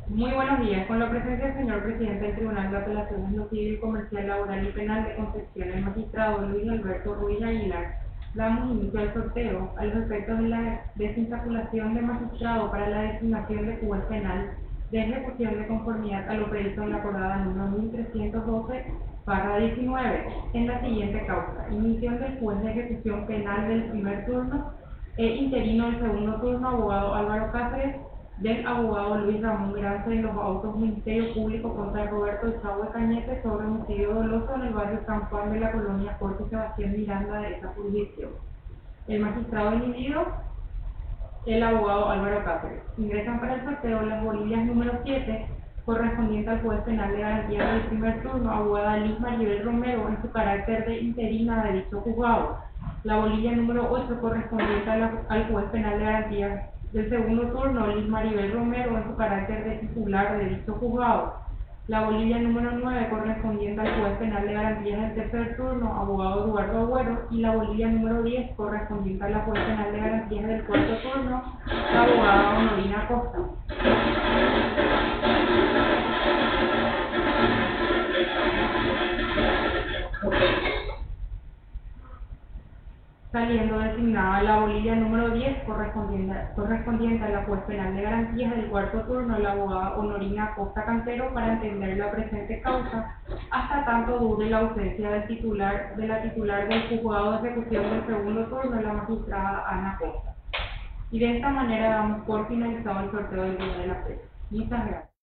Muy buenos días. Con la presencia del señor presidente del Tribunal de Apelaciones no Civil, Comercial, Laboral y Penal de Concepción, el magistrado Luis Alberto Ruiz Aguilar, damos inicio al sorteo a los efectos de la desinsaculación de magistrado para la designación de juez penal de ejecución de conformidad a lo previsto en la acordada número 1312/19 en la siguiente causa: dimisión del juez de ejecución penal del primer turno e interino del segundo turno, abogado Álvaro Cáceres, del abogado Luis Ramón Grance en los autos Ministerio Público contra Roberto Echagüe Cañete sobre homicidio doloso en el barrio San Juan de la colonia Corte Sebastián Miranda de esa jurisdicción. El magistrado inhibido, el abogado Álvaro Cáceres. Ingresan para el sorteo las bolillas número 7, correspondiente al juez penal de garantía del primer turno, abogada Liz Maribel Romero, en su carácter de interina de dicho juzgado. La bolilla número 8, correspondiente al juez penal de garantía del segundo turno, Liz Maribel Romero, en su carácter de titular de dicho juzgado. La bolilla número 9, correspondiente al juez penal de garantías del tercer turno, abogado Eduardo Agüero, y la bolilla número 10, correspondiente a la juez penal de garantías del cuarto turno, la abogada Honorina Costa. Saliendo designada la bolilla número 10, correspondiente a la juez penal de garantías del cuarto turno, la abogada Honorina Costa Cantero, para entender la presente causa, hasta tanto dure la ausencia del titular del juzgado de ejecución del segundo turno, la magistrada Ana Costa. Y de esta manera damos por finalizado el sorteo del día de la fecha. Muchas gracias.